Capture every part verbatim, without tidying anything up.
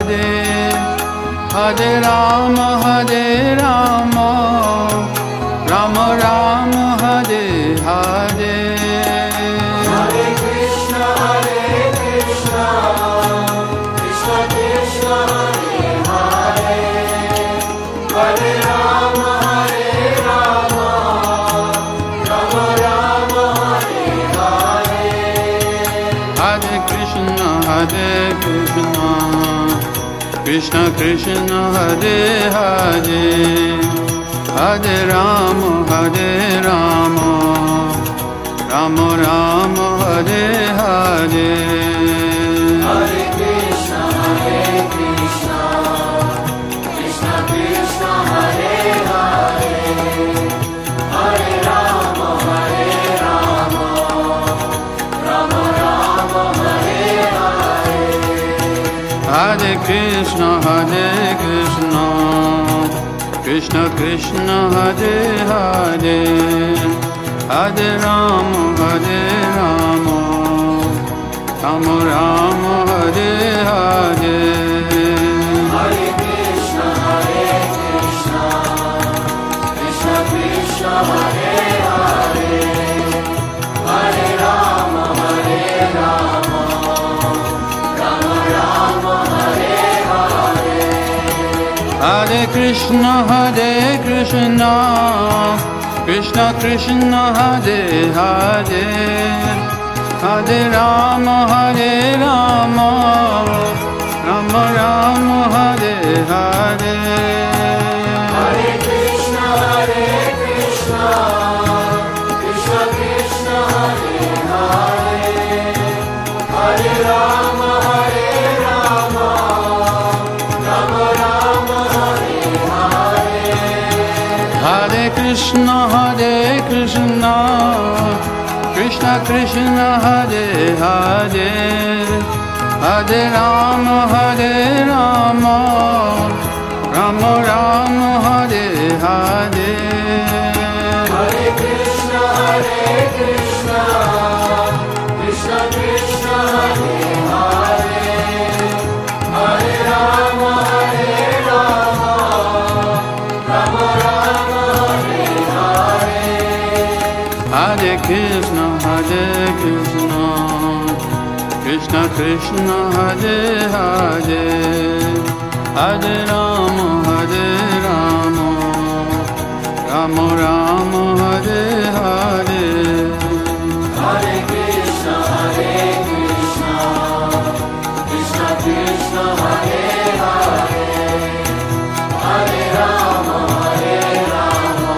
Hare Rama, Hare Rama, Rama Rama, Hare Hare. Hare Krishna, Hare Krishna, Krishna Krishna, Hare Hare. Hare Rama, Hare Rama, Rama Rama, Hare Hare. Hare Krishna, Hare Krishna, Krishna Krishna, Hare Hare. Hare Rama, Hare Rama, Rama Rama, Hare Hare. Hare Krishna, Hare Krishna, Krishna Krishna, Hare Hare. Hare Rama, Hare Rama, Rama Rama, Hare Hare. Hare Krishna, Hare Krishna, Krishna Krishna, Hare Hare. Hare Rama, Hare Rama, Rama Rama, Hare Hare. Hare Krishna, Hare Krishna, Krishna Krishna, Hare Hare. Hare Rama, Hare Rama, Rama Rama, Hare Hare. Hare Krishna, Hare Krishna, Krishna Krishna, Hare Hare. Hare Rama, Hare Rama, Rama Rama, Hare Hare. Hare Krishna, Hare Krishna, Krishna Krishna, Hare Hare. Hare Rama, Hare Rama, Rama Rama, Hare Hare. Hare Krishna, Hare Krishna, Krishna Krishna, Hare Hare. Hare Rama, Hare Rama, Rama Rama, Hare Hare. Hare Krishna, Hare Krishna, Krishna Krishna, Hare Hare. Hare Rama, Hare Rama, Rama Rama, Hare Hare. Hare Krishna, Hare Krishna, Krishna Krishna, Hare Hare. Hare Rama, Hare Rama, Rama Rama, Hare Hare. Hare Krishna, Hare Krishna, Krishna Krishna, Hare Hare. Hare Rama, Hare Rama,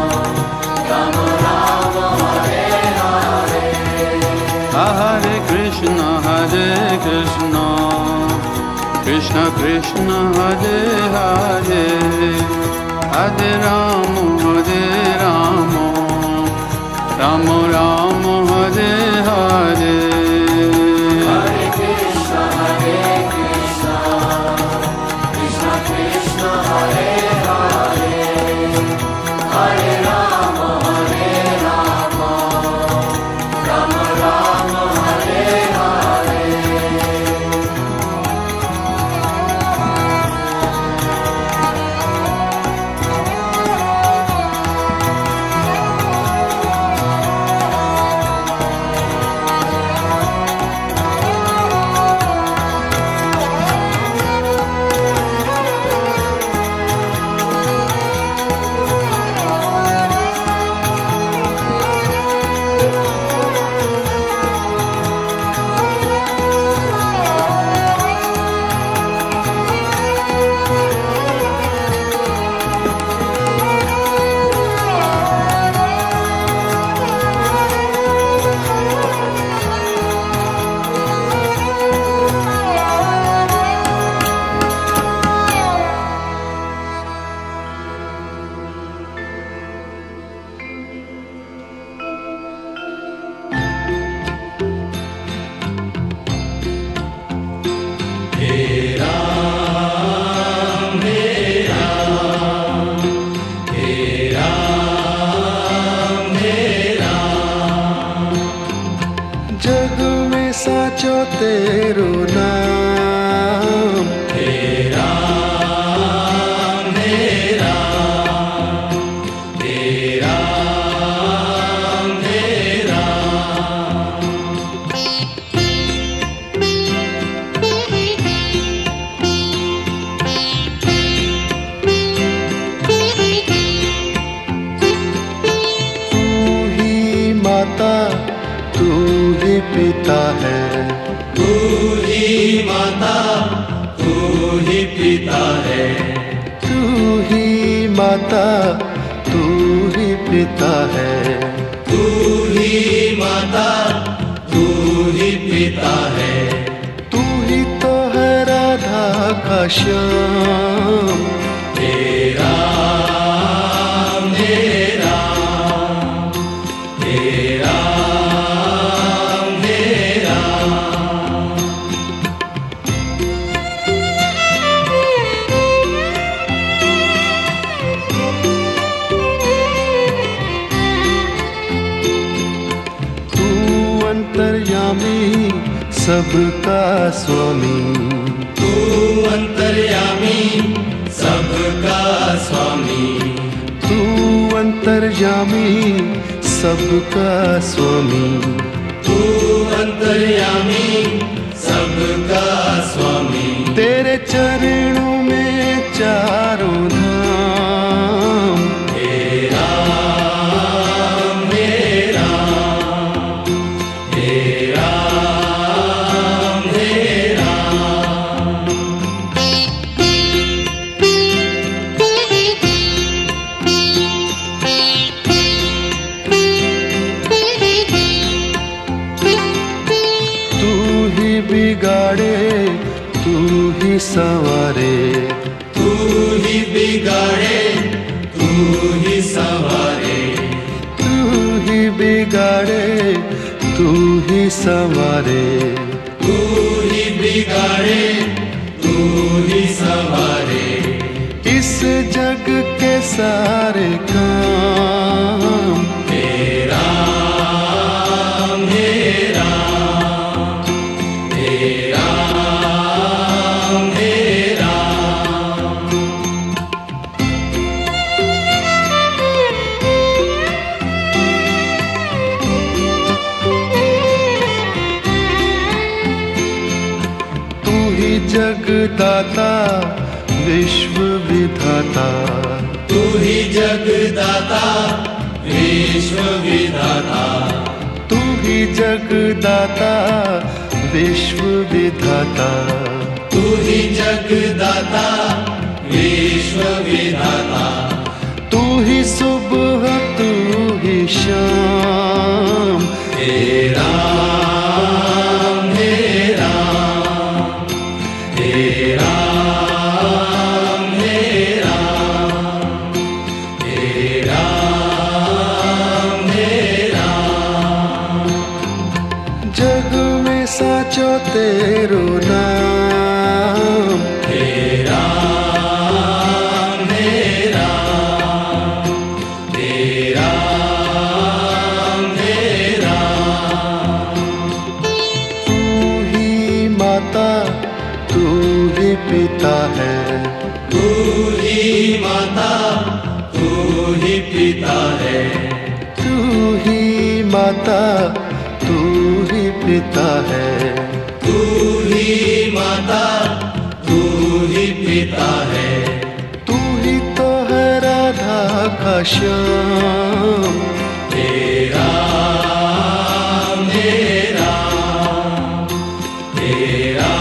Rama Rama, Hare Hare. Hare Krishna, Hare Krishna, Krishna Krishna, Hare Hare. Hare Rama, Hare Rama, Rama Rama, Hare Hare. Hare Krishna, Hare Krishna, Krishna Krishna, Hare Hare. Hare Rama, Hare Rama, Rama Rama, Hare Hare. माता तू ही पिता है, तू ही माता तू ही पिता है, तू ही माता तू ही पिता है, तू ही तो है राधा का श्याम। तेरा मेरा तेरा मेरा तू अंतर्यामी सबका स्वामी, तू अंतर्यामी सबका स्वामी, तू अंतर्यामी सबका स्वामी, तू अंतर्यामी सबका स्वामी, तेरे चरणों में चारों धाम। तेरा मेरा तेरा मेरा तू ही बिगाड़े तू ही संवारे, तू ही बिगाड़े तू ही संवारे, तू ही बिगाड़े तू ही संवारे, तू ही बिगाड़े तू ही संवारे, इस जग के सारे काम। तेरा मेरा तेरा मेरा तू ही जगदाता विश्व विधाता, तू ही जगदाता विश्व विधाता, तू ही जगदाता विश्व विधाता, तू ही जगदाता विश्व विधाता, तू ही सुबह तू ही शाम। तेरा मेरा तेरा मेरा तेरा मेरा जग में साचो तेरो नाम। तेरा मेरा तेरा मेरा तू ही माता तू ही पिता है, तू ही माता तू ही पिता है, तू ही माता तू ही पिता है, तू ही माता तू ही पिता है, तू ही तो है राधा का श्याम। तेरा मेरा तेरा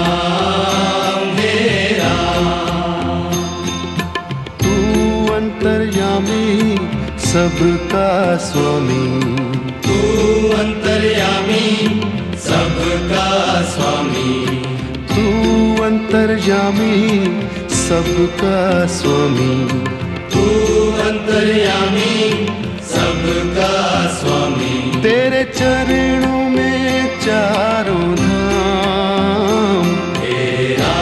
मेरा तू अंतर्यामी सबका स्वामी, तू अंतर्यामी सबका स्वामी, तू अंतर्यामी सबका स्वामी, तू अंतर्यामी सबका स्वामी, तेरे चरणों में चारों धाम। तेरा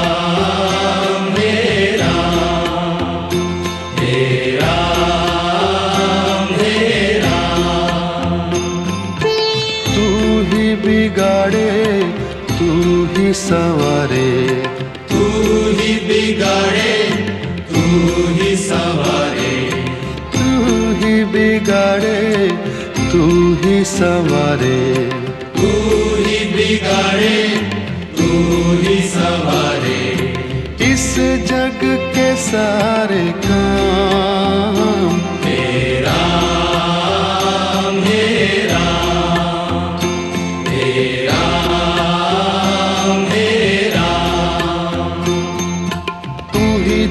मेरा तेरा मेरा तू ही बिगाड़े तू ही संवारे, तू ही बिगाड़े तू ही संवारे, तू ही बिगाड़े तू ही संवारे, तू ही बिगाड़े तू ही संवारे, इस जग के सारे काम। तेरा मेरा तेरा मेरा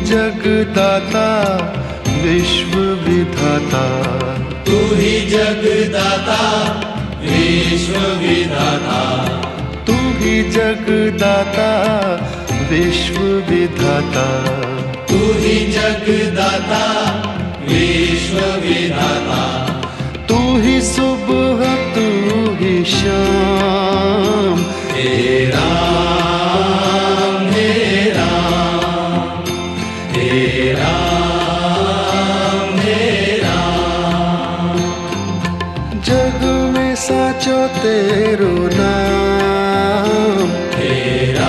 जगदाता विश्व विधाता, तू ही जगदाता विश्व विधाता, तू ही जगदाता विश्व विधाता, तू ही जगदाता विश्व विधाता, तू ही सुबह तू ही शाम, हे राम हे राम हे राम हे राम। जग में साचो तेरो नाम, हे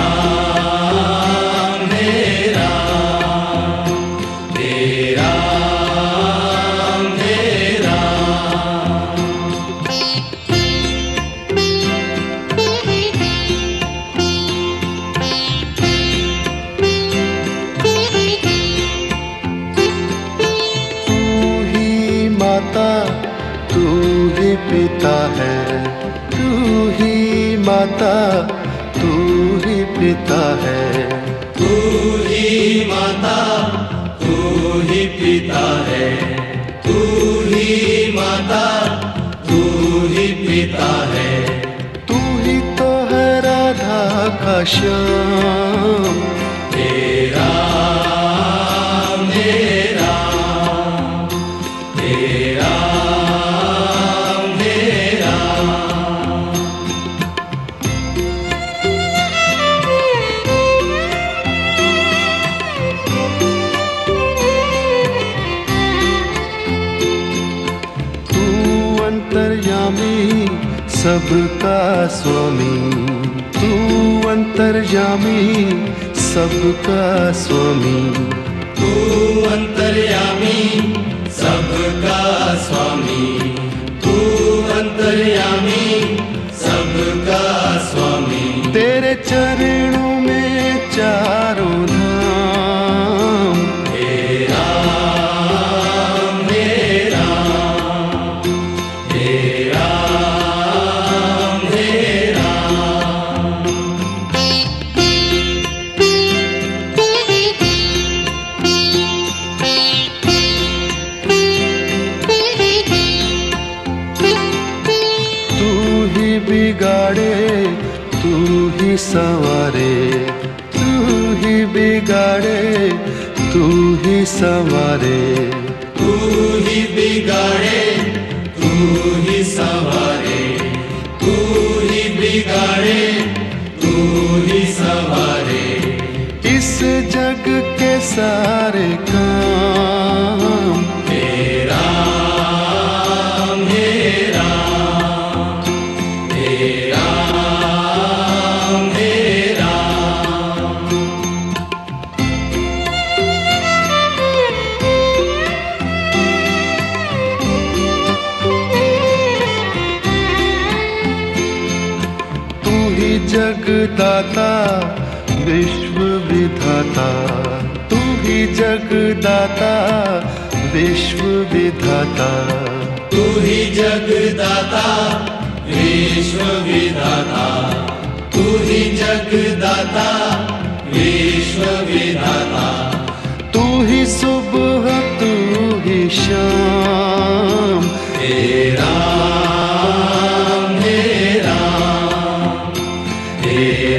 राम हे राम हे राम हे राम। तू ही माता तू ही पिता है, तू ही माता तू ही पिता है, तू ही माता तू ही पिता है, तू ही माता तू ही पिता है, तू ही तो है राधा का श्याम, हे राम हे राम हे राम हे राम। तू अंतर्यामी सबका स्वामी, तू अंतर्यामी सबका स्वामी, तू अंतर्यामी सबका स्वामी, तू अंतर्यामी सबका स्वामी। तेरे चरणों में चारों धाम, हे राम हे राम हे राम हे राम। तू ही बिगाड़े तू ही संवारे, तू ही बिगाड़े तू ही संवारे, तू ही बिगाड़े तू ही संवारे, तू ही बिगाड़े तू ही संवारे। इस जग के सारे काम, हे राम हे राम हे राम हे राम। तू ही जगदाता विश्व विधाता, तू ही जगदाता विश्व विधाता, तू ही जगदाता विश्व विधाता, तू ही जगदाता विश्व विधाता, तू ही सुबह तू ही शाम, हे राम हे राम हे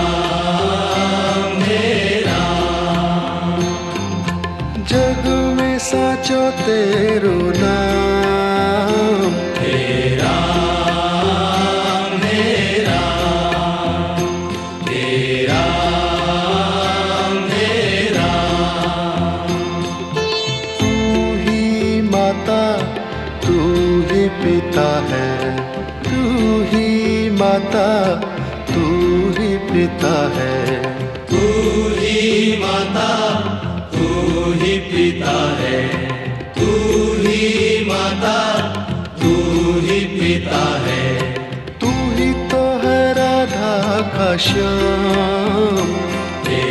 राम हे राम। जग में साचो तेरो नाम, हे राम हे राम हे राम हे राम। तू ही माता तू ही पिता है, तू ही माता तू ही पिता है, तू ही माता तू ही पिता है, तू ही माता तू ही पिता है, तू ही तो है राधा का श्याम, हे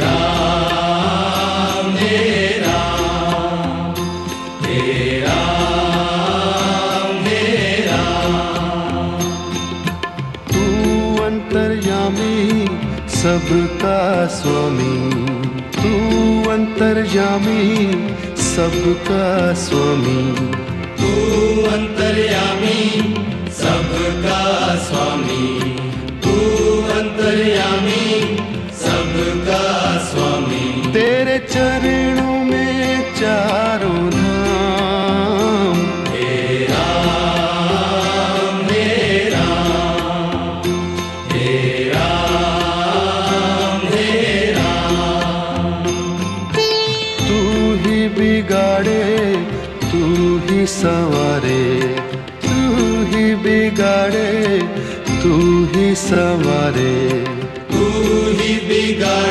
राम हे राम हे राम हे राम। तू अंतर्यामी सबका स्वामी, तू अंतर्यामी सबका स्वामी, तू अंतर्यामी सबका स्वामी, तू अंतर्यामी सबका स्वामी। तेरे चरणों में चारों धाम, हे राम हे राम, हे राम हे राम। तू ही बिगाड़े तू ही संवारे, तू ही बिगाड़े तू ही संवारे, तू ही बिगाड़े